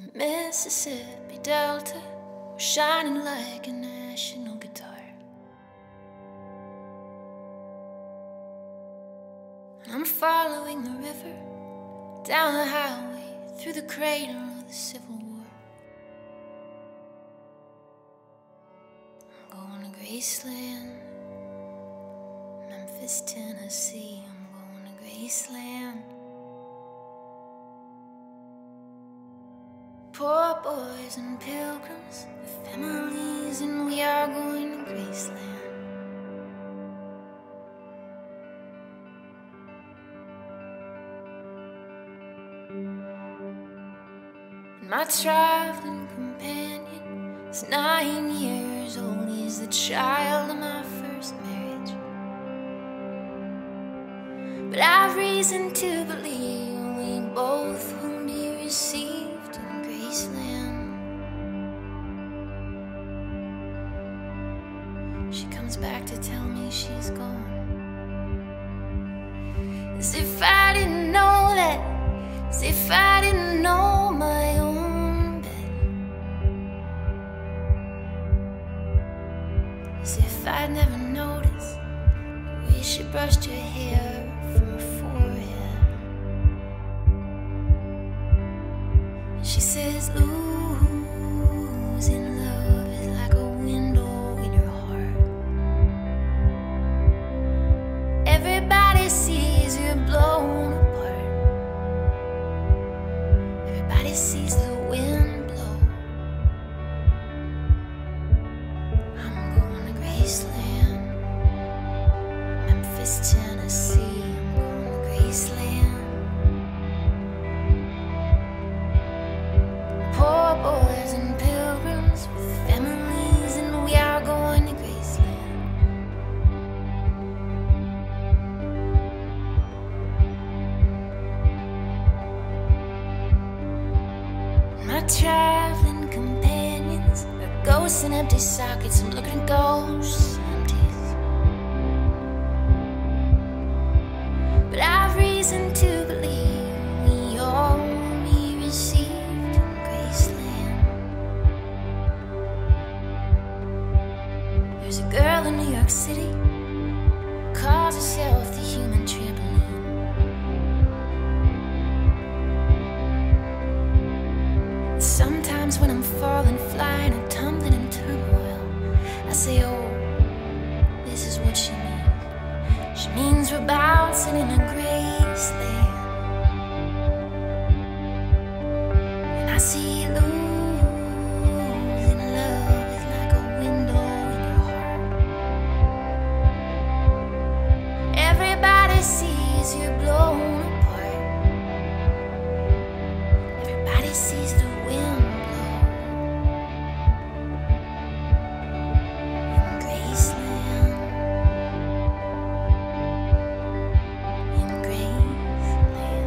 The Mississippi Delta was shining like a national guitar. I'm following the river, down the highway, through the cradle of the Civil War. I'm going to Graceland, Memphis, Tennessee. I'm going to Graceland. Poor boys and pilgrims with families, and we are going to Graceland. My traveling companion is 9 years old. He's the child of my first marriage. But I've reason to believe we both will be received in Graceland. She comes back to tell me she's gone, as if I didn't know that, as if I didn't know my own bed, as if I'd never noticed the way she brushed her hair from her forehead. And she says, losing love is like a window in your heart. Everybody sees you blown apart. Everybody sees the wind blow. I'm going to Graceland, Memphis, Tennessee. I'm going to Graceland. Poor boys and pilgrims with families, and we are going to Graceland. My traveling companions are ghosts and empty sockets. I'm looking at ghosts and empties. But I've reason to believe we all will be received in Graceland. There's a girl in New York City who calls herself the human trampoline. Sometimes when I'm falling, flying, or tumbling in turmoil, I say, oh, this is what she means. She means we're bouncing in a Graceland. And I see losing love is like a window in your heart. Everybody sees you blown apart. Everybody sees the wind blow in Graceland, in Graceland.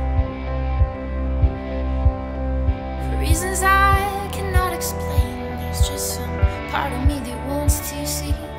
For reasons I cannot explain, there's just some part of me that wants to see